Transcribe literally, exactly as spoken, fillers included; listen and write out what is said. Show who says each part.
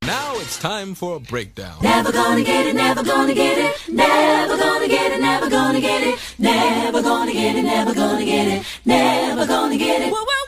Speaker 1: Now it's time for a breakdown.
Speaker 2: Never gonna get it, never gonna get it, never gonna get it, never gonna get it, never gonna get it, never gonna get it, never gonna get it.